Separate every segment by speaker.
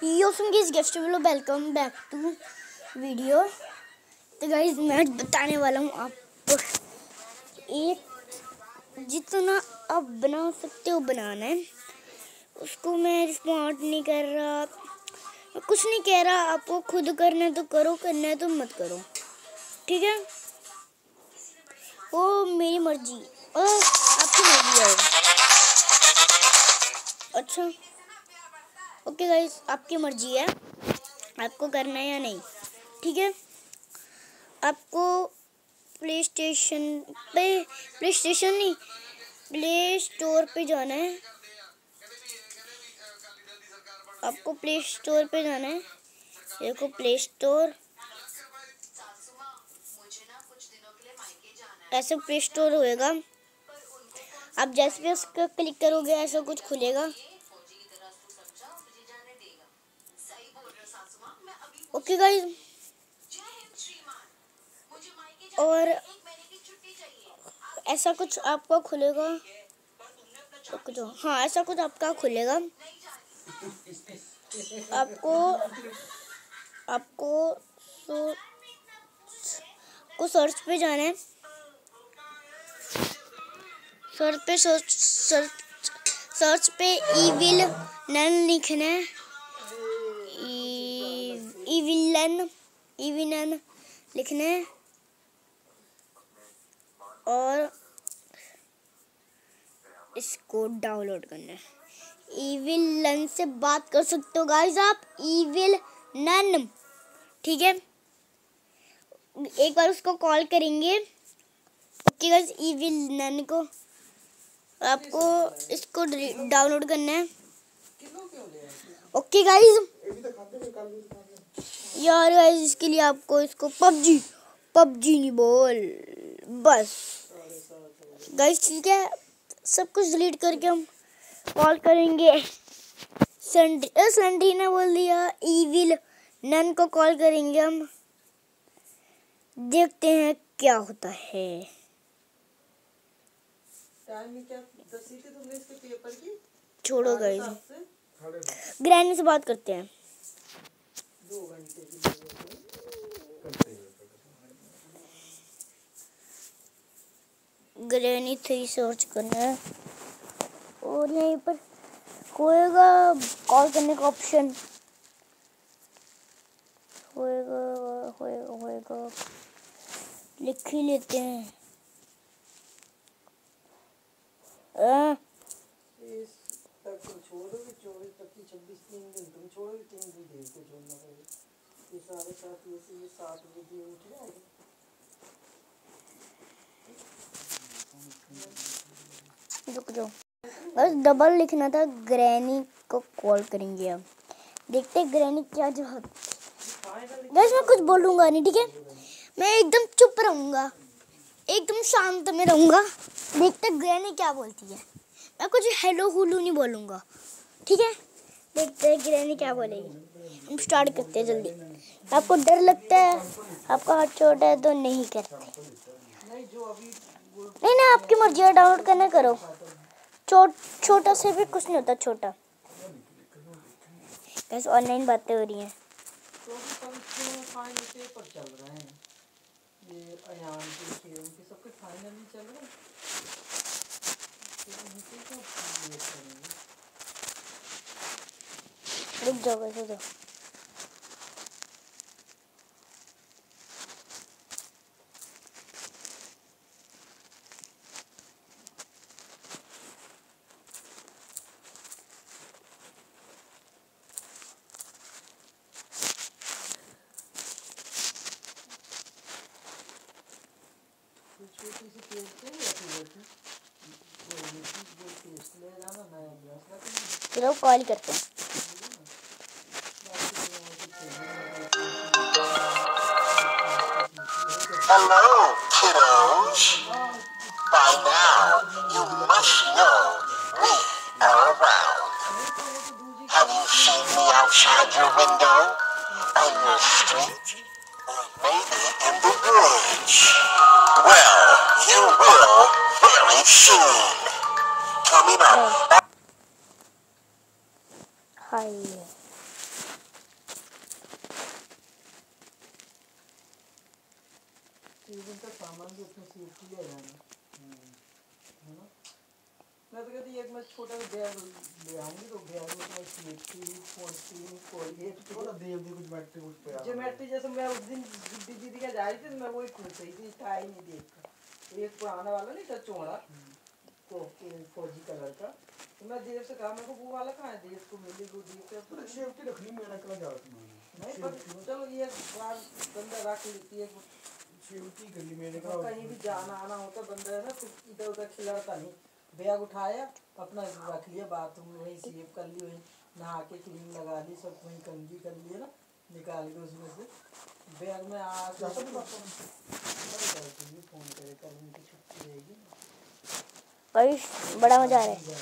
Speaker 1: यो सुन guys guest बोलो welcome back to video. तो गाइस मैं आज बताने वाला हूँ आपको एक जितना आप बना सकते हो बनाना है। उसको मैं स्मार्ट नहीं कर रहा, कुछ नहीं कह रहा, आपको खुद करना है तो करो, करना है तो मत करो, ठीक है। वो मेरी मर्जी और आपकी मर्जी है। अच्छा ओके गाइस, आपकी मर्जी है आपको करना है या नहीं, ठीक है। आपको प्ले स्टेशन नहीं, प्ले स्टोर पे जाना है। आपको प्ले स्टोर पे जाना है। देखो प्ले स्टोर, ऐसे प्ले स्टोर होएगा। आप जैसे भी उसका क्लिक करोगे ऐसा कुछ खुलेगा। ओके गाइस, और ऐसा कुछ आपका खुलेगा। हाँ ऐसा कुछ आपका खुलेगा। आपको सर्च पे जाना है। सर्च पे इविल नन लिखना है। इविल नन लिखना है और इसको डाउनलोड करना है। इविल नन से बात कर सकते हो गाइस आप, इविल नन, ठीक है। एक बार उसको कॉल करेंगे। ओके गाइस, इविल नन को आपको इसको डाउनलोड करना है। ओके गाइस, यार गाइस इसके लिए आपको इसको पबजी नहीं बोल बस गाइस, ठीक है। सब कुछ डिलीट करके हम कॉल करेंगे। सैंडी ने बोल दिया, इविल नन को कॉल करेंगे हम। देखते हैं क्या होता है। छोड़ो गाइस, ग्रैनी से बात करते हैं। ग्रैनी 3 सर्च करना है और यहीं पर होएगा कॉल करने का ऑप्शन। होएगा लिख ही लेते हैं। छोड़ो 24, 25, 26 3 दिन तुम छोड़ो, 3 दिन देर को छोड़ना पड़ेगा। ये 7:30 ये 7 बजे उठ जाएगा। रुक जाओ बस, डबल लिखना था। ग्रैनी को कॉल करेंगे हम, देखते हैं ग्रैनी क्या जवाब। बस मैं कुछ बोलूँगा नहीं, ठीक है। मैं एकदम चुप रहूँगा, एकदम शांत में रहूँगा। देखते ग्रैनी क्या बोलती है। मैं कुछ हेलो हुलू नहीं बोलूँगा, ठीक है। देखते हैं ग्रैनी क्या बोलेगी। हम स्टार्ट करते हैं जल्दी। आपको डर लगता है, आपका हाथ छोटा है तो नहीं करते। नहीं आपकी मर्जी है, डाउनलोड करना करो। छोटा से भी कुछ नहीं होता छोटा। बस ऑनलाइन बातें हो रही हैं। रुक जाओ वैसे तो चलो कॉल करते हैं।
Speaker 2: Hello, kiddos. By now, you must know we are around. Have you seen me outside your window, on your street, or maybe in the woods? Well, you will very soon. Coming up.
Speaker 1: Hi.
Speaker 3: दिन तक सामान भी अपने safety ले जाना है ना। मैं तो कहती एक मैं छोटा सा बैग ले आऊंगी तो बैग में मैं सेफ्टी कोलगेट
Speaker 4: देव दी कुछ बैटरी कुछ पे
Speaker 3: ज्योमेट्री जैसे मैं उस दिन दीदी का जा रही थी तो मैं वही पूछ रही थी था ही नहीं देखा एक पुराना वाला नहीं था चौड़ा फौजी कलर का तो मैं देव से कहा मेरे को वो वाला कहाँ है देव को मिली वो देव से
Speaker 4: तो सेफ्टी रखनी मेरा कला जा रहा
Speaker 3: नहीं पर चलो ये बार बंदा रख लेती है
Speaker 4: सेफ्टी कर ली मैंने
Speaker 3: कहीं भी जाना आना होता बंदा है ना कुछ इधर उधर खिलाता नहीं बैग उठाया अपना रख लिया बाथरूम में वहीं सेव कर ली वहीं नहा के क्रीम लगा ली सब वहीं कंघी कर लिए ना निकाल के उसमें से बैग में आ फोन करे कल उनकी छुट्टी रहेगी
Speaker 1: गाइस बड़ा मजा आ रहा है।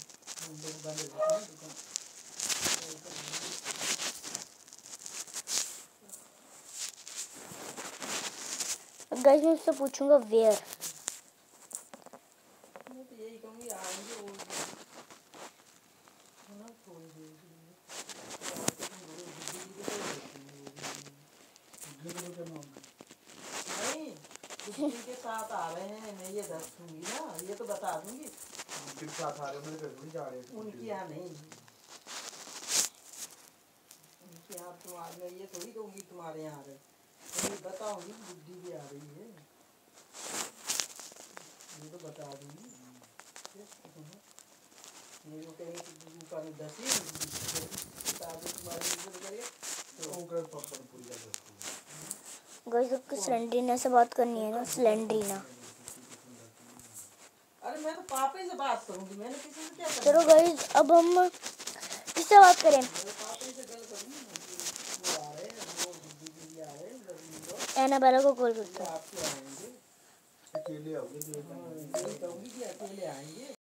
Speaker 1: गाइस मैं उससे पूछूंगा वेयर
Speaker 3: मैं तो यही कहूँगी आएंगे वो ना थोड़ी देर नहीं बुद्धि के साथ आ रहे हैं मैं ये दस दूंगी ना ये तो बता दूंगी
Speaker 4: के साथ आ रहे मेरे घर में जा रहे हैं
Speaker 3: उनकी यहाँ नहीं उनके यहाँ तुम आ गए ये थोड़ी कहूँगी तुम्हारे यहाँ आ रहे ये बताऊंगी बुद्धि भी आ रही है ये तो बता दूंगी ये जो कहीं ऊपर में दसी तुम्हारे
Speaker 4: तो उनका पापा ने पूरी जगह
Speaker 1: गाइस आपको स्लेंडरीना से बात करनी है ना स्लेंडरीना।
Speaker 3: अरे मैं तो पापा से बात करूंगी मैंने किसी से क्या
Speaker 1: चलो गाइस अब हम किससे बात करें
Speaker 3: पापा से गल करूंगी वो आ रहे हैं वो दीदी भी आ रहे हैं
Speaker 1: एनाबेला को कॉल करते हैं।
Speaker 3: आपके आएंगे
Speaker 4: अकेले आओगे
Speaker 3: यही कहूंगी कि अकेले आएंगे